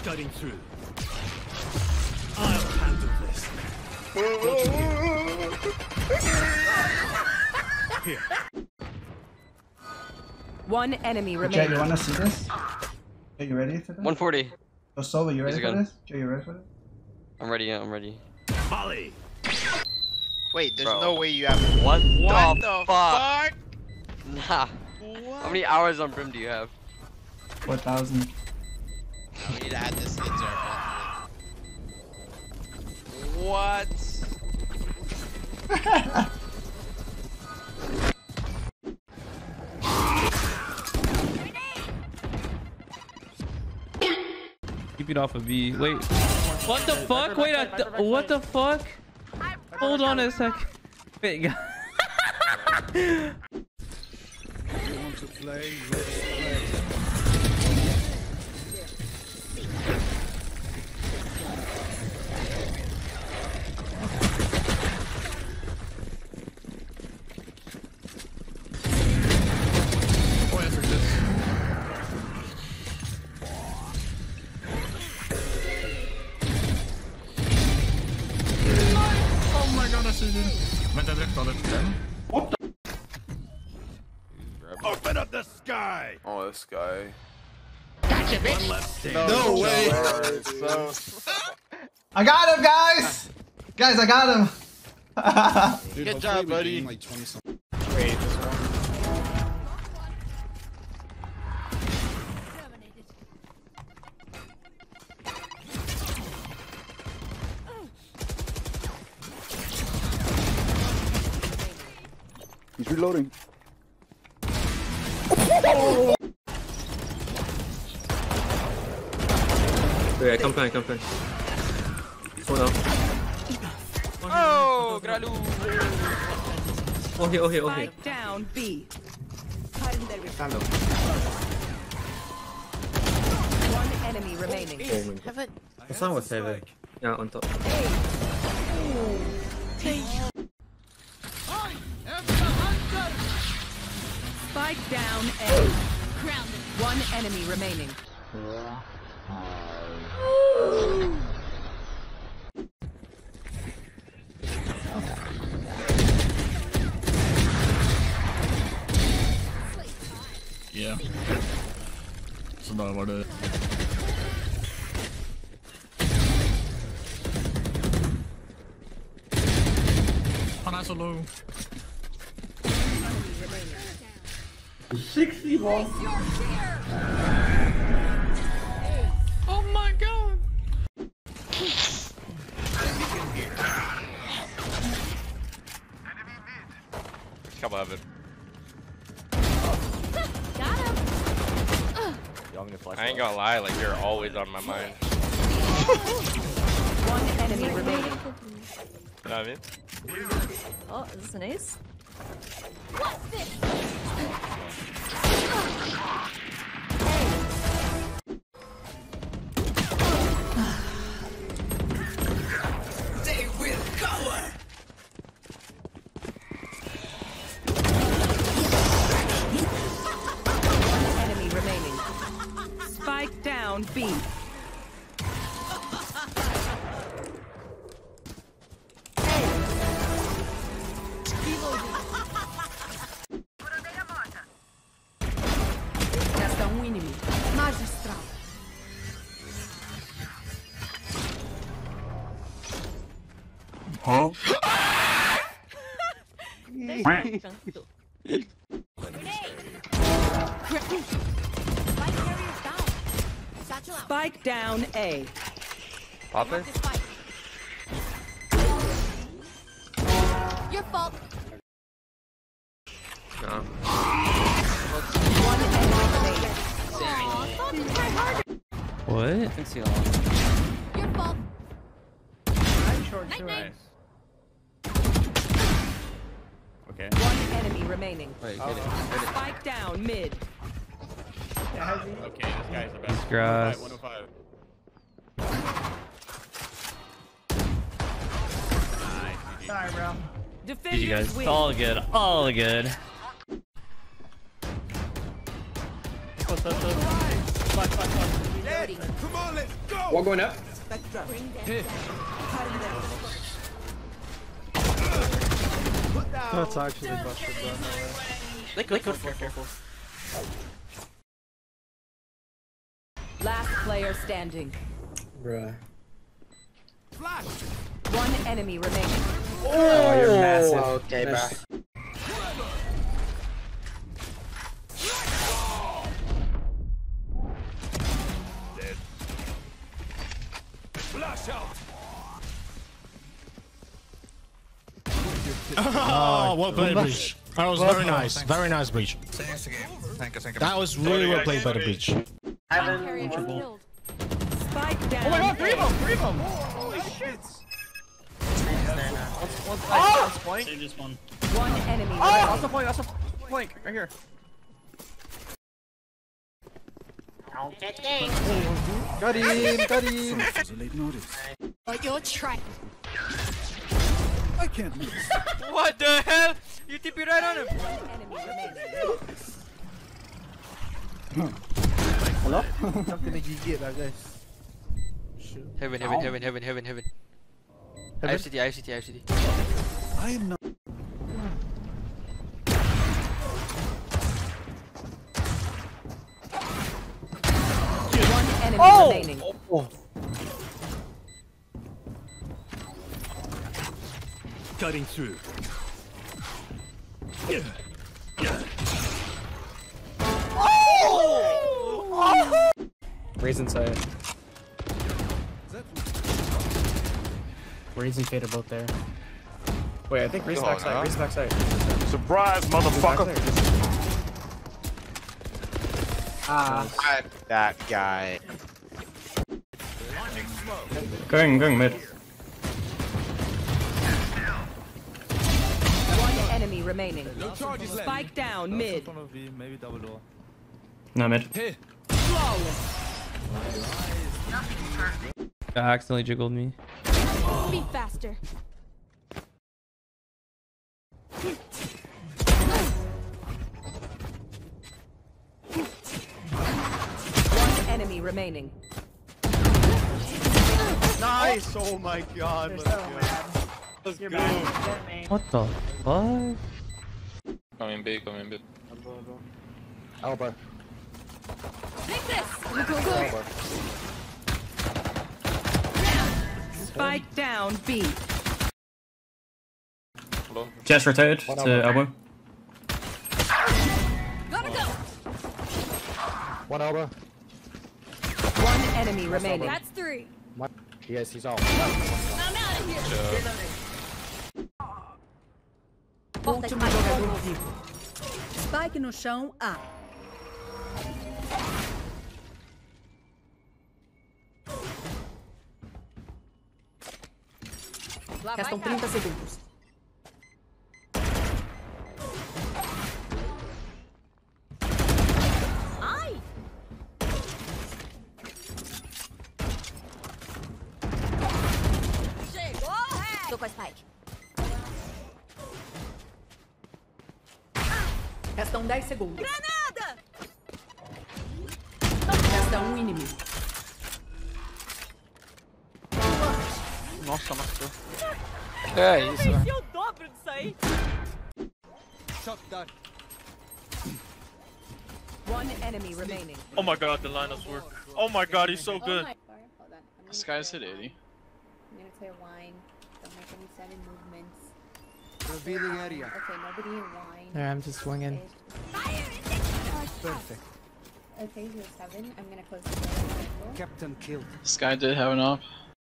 cutting through. I'll handle this. Here. One enemy Jay, remaining. you wanna see this? Are you ready for this? 140. Oh, Sova, you ready He's a for gun. this? Jay, you ready for this? I'm ready. I'm ready. Molly. Wait, there's Bro. no way you have. What What the the fuck? fuck? Nah. What? How many hours on Brim do you have? 4,000. We need to add this into our plan. What? Keep it off of B. Wait. What the fuck? Wait, what the fuck? Hold on a sec. Wait, You want to play? Let's play. Oh, yes, it is. Oh my god, I see you. Vänta, jag dräktar den. Open up the sky! Oh, this guy. Gotcha, bitch! One left stand. No way! I got him, guys! Guys, I got him! Dude, Good job, buddy. Like 20 something. Wait, this one. He's reloading. Yeah, come plan. Hold on. Oh, Gralu. Okay. Spike down B. One enemy remaining. The sun was heavy. Yeah, on top. Spike down A. One enemy remaining. Ja. Så där var det. Han är så low. 60 ball. Oh my god! Couple of it. I ain't gonna lie, like you're always on my mind. One enemy remaining. You know what I mean? Oh, is this an ace? They will cover! One enemy remaining. Spike down B. Resta um inimigo. Magistral. Huh? Spike down A. Pop it? Your fault. No. One enemy remaining. What? I can see a lot. Your fault. Nice. Okay. One enemy remaining. Wait, get it. Spike down mid. Okay, this guy's the best. Grass. 105. Sorry, bro. Defenders GG guys. win. All good. All good. it! Come on, let's go! One going up. That's actually busted down there. Careful. Last player standing. Bruh. Flash! One enemy remaining. Oh, you're massive. Okay, Nice. bro. Flash out! Oh, well played, Breach. That was very nice. Very nice, Breach. That was really well played by the Breach. Spike down. Oh my god, 3 of them! 3 of them! Holy shit! One enemy remaining. Also flank, right here. Got him! Late notice. But you're trying. I can't miss. What the hell? You TP right on him. Enemy remaining. Hello? Something that you get, I guess. Heaven. IFCT. I am not. One enemy remaining. Cutting through. Raisin side. Raisin faded both there. Wait, I think Raisin backside. Raisin backside. Surprise, motherfucker! That guy. Going mid. One enemy remaining. No charges left. Spike down mid. Maybe double door. No mid. Here. Accidentally jiggled me. Be faster. One enemy remaining. Nice! Oh my god. Let's go. What the fuck? Coming big. Elbow. Take this. Spike down B. Jess rotated to elbow. Gotta go. One elbow. One enemy remaining. That's 3. Yes, he's out. I'm out of here. Último jogador vivo. Spike no chão A. Restam 30 segundos. Ai! Chegou! Tô com a Spike. Restam 10 segundos. Granada! Resta um inimigo. Nossa, matou. É isso, né? o dobro disso aí. Shot that. One enemy remaining. Oh my god, the lineups work. Oh my god, he's so good. Hold on. This guy's hit 80. I'm gonna clear wine. Don't make any sudden movements. Revealing area. Okay, nobody in wine. Yeah, I'm just swinging. Perfect. Okay, you're 7. I'm gonna close the door. Captain killed. This guy did have an op.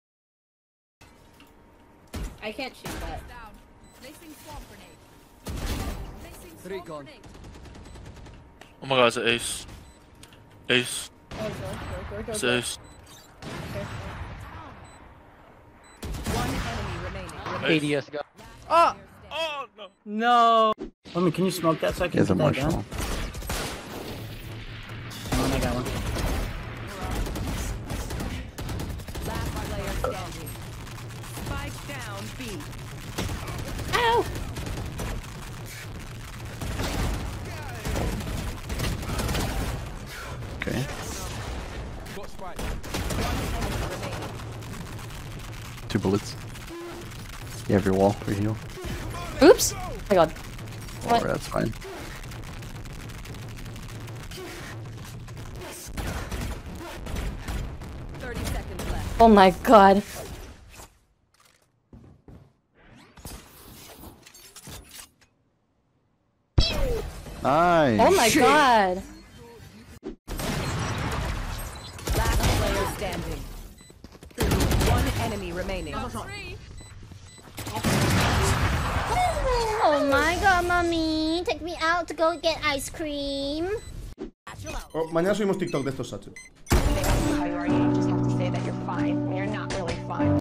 I can't shoot that. Three gone. Oh my god, it's an ace. Ace. Oh, go. It's ace. One enemy remaining. Ace. Ah! Oh no. No! Homie, can you smoke that so I can get that gun? Oh, I got one. Last player standing. Spike down B. Ow! Okay. Got spike. 2 bullets. You have your wall for heal. Oops! Oh my god. What? Alright, that's fine. Oh my god. Nice. Oh my god. Last player standing. One enemy remaining. Oh my god, mommy. Take me out to go get ice cream. Oh, mañana subimos TikTok de estos, Sacho. How you are, you just have to say that you're fine when you're not really fine.